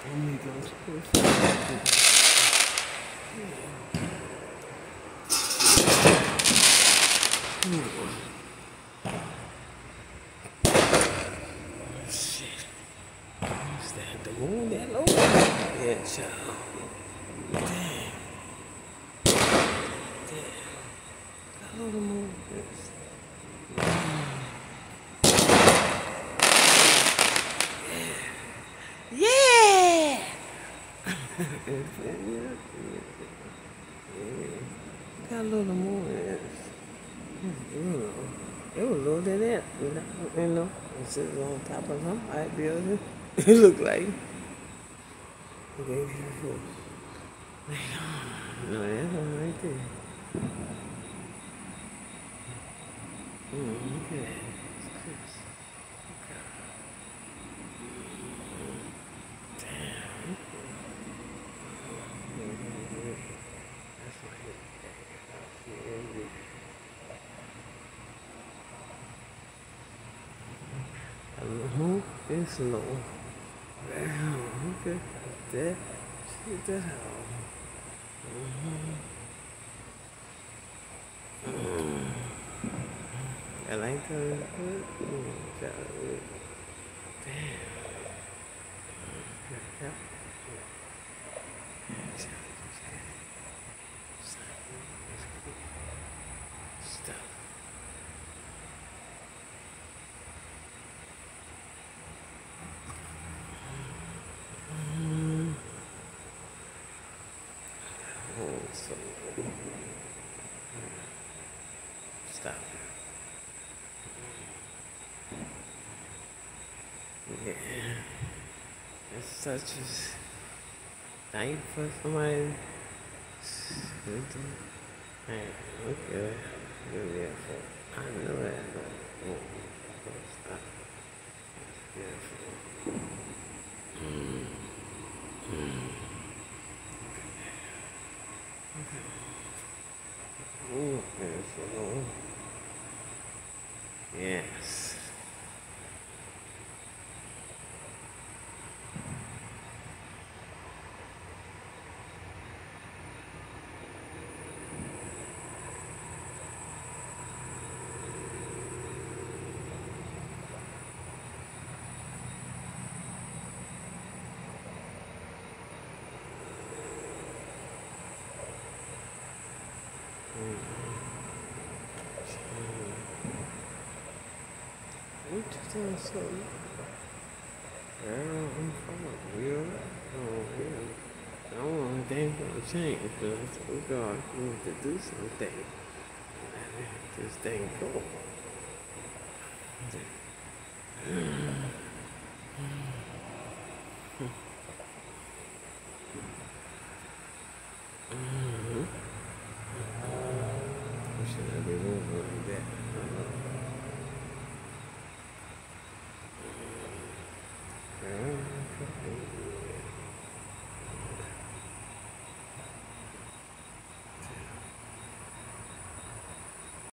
Amigos, shit. Is that the moon that low? Yeah, child. Damn. How low the moon is? Yeah! How low the moon is? It was lower than that. You know, it sits on top of some high building. It looked like. Okay, no, that's one right there. Okay. That's right. It's low. Okay. That. Shit, that how. I like the. Damn. Yeah. Stop. So, stop. Yeah. It's such a thing for somebody. Man, okay. Beautiful. I know that. Stop. Beautiful. Beautiful. Yes. What you doing something? Girl, I'm fine. You alright? Oh, yeah. I don't want anything to change, but oh God, you need to do something. Let this thing go.